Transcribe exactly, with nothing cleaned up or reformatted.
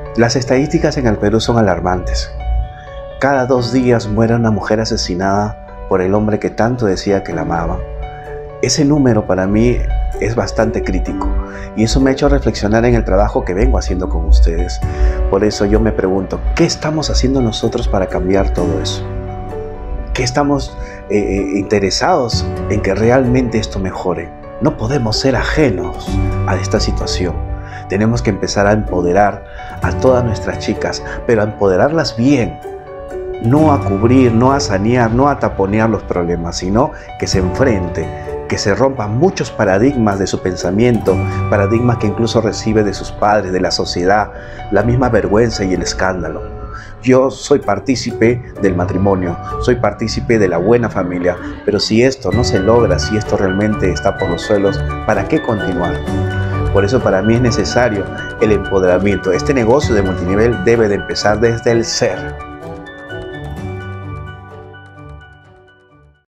Las estadísticas en el Perú son alarmantes. Cada dos días muere una mujer asesinada por el hombre que tanto decía que la amaba. Ese número para mí es bastante crítico y eso me ha hecho reflexionar en el trabajo que vengo haciendo con ustedes. Por eso yo me pregunto, ¿qué estamos haciendo nosotros para cambiar todo eso? ¿Qué estamos eh, interesados en que realmente esto mejore? No podemos ser ajenos a esta situación. Tenemos que empezar a empoderar a todas nuestras chicas, pero a empoderarlas bien. No a cubrir, no a sanear, no a taponear los problemas, sino que se enfrente, que se rompan muchos paradigmas de su pensamiento, paradigmas que incluso recibe de sus padres, de la sociedad, la misma vergüenza y el escándalo. Yo soy partícipe del matrimonio, soy partícipe de la buena familia, pero si esto no se logra, si esto realmente está por los suelos, ¿para qué continuar? Por eso para mí es necesario el empoderamiento. Este negocio de multinivel debe de empezar desde el ser.